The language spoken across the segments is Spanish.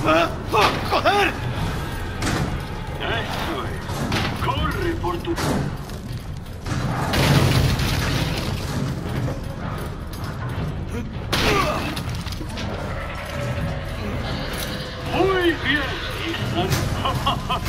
¡Joder! Eso es. Corre por tu... Muy bien, Ethan.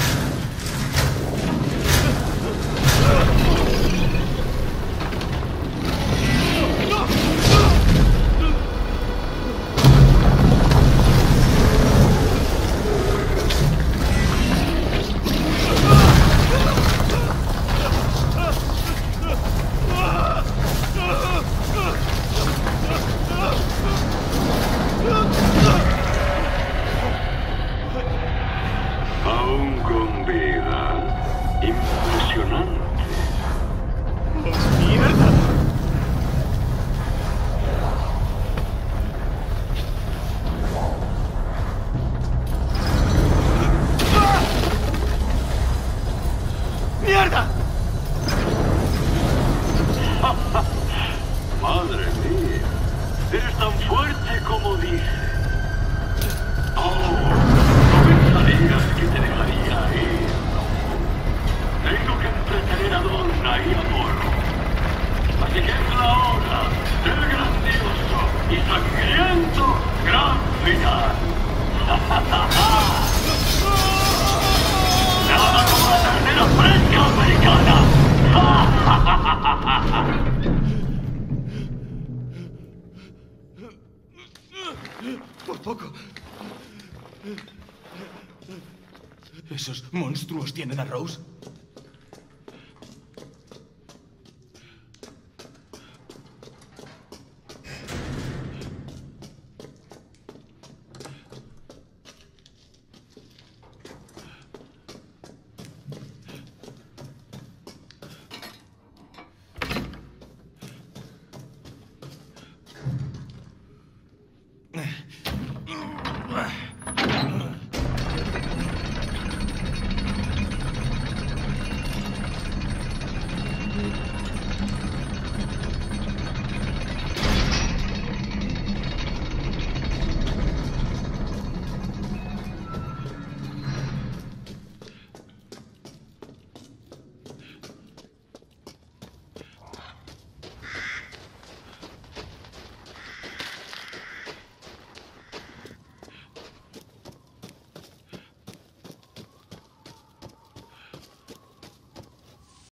Aún con vida. Impresionante. ¡Oh, mierda! ¡Mierda! Madre mía. Eres tan fuerte como dices. Oh, no pensarías que te dejaría ir. Tengo que entretener a Donna y a Morro. Así que es la hora del grandioso y sangriento gran final. Nada como la ternera fresca americana. Por poco. ¿Esos monstruos tienen a Rose?